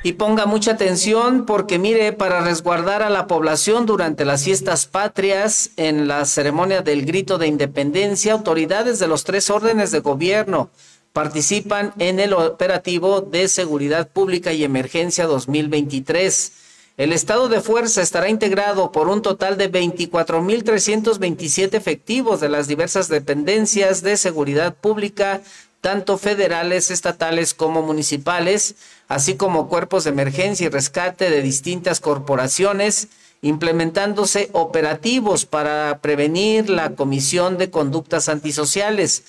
Y ponga mucha atención porque mire, para resguardar a la población durante las fiestas patrias, en la ceremonia del grito de independencia, autoridades de los 3 órdenes de gobierno participan en el operativo de seguridad pública y emergencia 2023. El estado de fuerza estará integrado por un total de 24,327 efectivos de las diversas dependencias de seguridad pública, tanto federales, estatales como municipales, así como cuerpos de emergencia y rescate de distintas corporaciones, implementándose operativos para prevenir la comisión de conductas antisociales.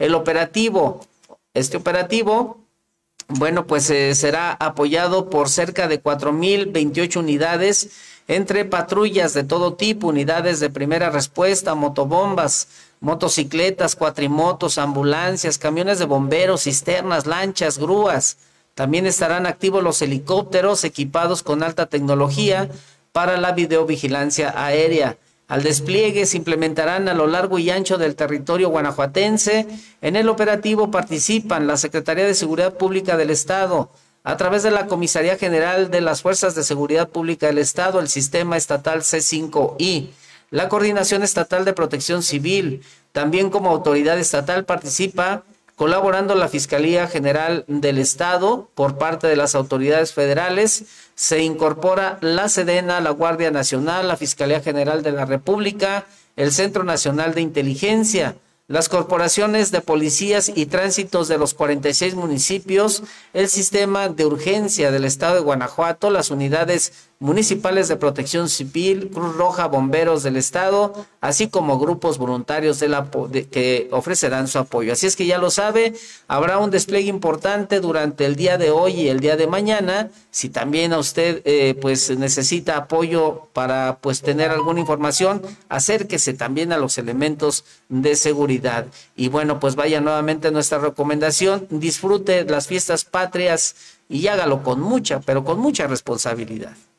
Este operativo, bueno, pues será apoyado por cerca de 4,028 unidades, entre patrullas de todo tipo, unidades de primera respuesta, motobombas, motocicletas, cuatrimotos, ambulancias, camiones de bomberos, cisternas, lanchas, grúas. También estarán activos los helicópteros equipados con alta tecnología para la videovigilancia aérea. Al despliegue se implementarán a lo largo y ancho del territorio guanajuatense. En el operativo participan la Secretaría de Seguridad Pública del Estado, a través de la Comisaría General de las Fuerzas de Seguridad Pública del Estado, el Sistema Estatal C5I, la Coordinación Estatal de Protección Civil. También como autoridad estatal participa, colaborando la Fiscalía General del Estado por parte de las autoridades federales. Se incorpora la Sedena, la Guardia Nacional, la Fiscalía General de la República, el Centro Nacional de Inteligencia, las corporaciones de policías y tránsitos de los 46 municipios, el sistema de urgencia del estado de Guanajuato, las unidades municipales de protección civil, Cruz Roja, bomberos del estado, así como grupos voluntarios que ofrecerán su apoyo. Así es que ya lo sabe, habrá un despliegue importante durante el día de hoy y el día de mañana. Si también a usted pues necesita apoyo para pues tener alguna información, acérquese también a los elementos de seguridad. Y bueno, pues vaya nuevamente nuestra recomendación, disfrute las fiestas patrias y hágalo con mucha, pero con mucha responsabilidad.